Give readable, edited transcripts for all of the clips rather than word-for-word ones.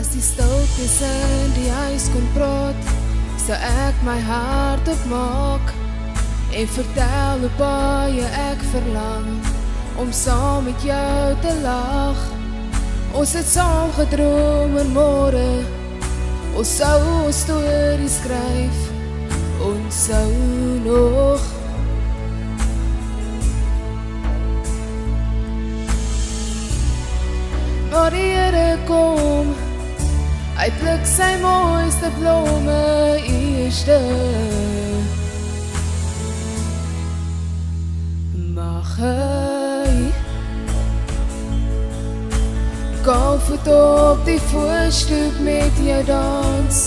die stiltes in die huis kon praat, sou ek my hart opmaak en vertel hoe baie ek verlang om saam met jou te lag. Ons het saam gedroom oor môre, ons sou ons stories skryf, ons sou nog maar die Here kom, hy pluk sy mooiste blomme eerste. Mag hy kalfvoet op die voorstoep met jou dans,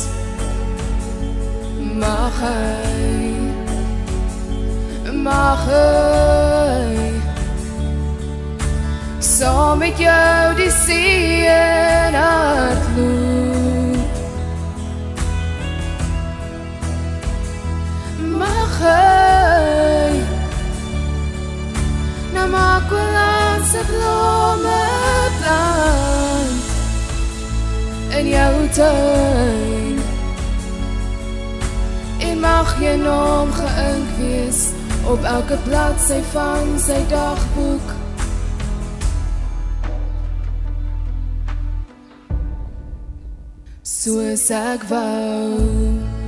mag hy saam met jou die see en hardloop, mag hy na Makwalandse blomme plant in jou tuin, en mag jy naam geïnk wees op elke bladsy van sy dagboek. Soos ek wou.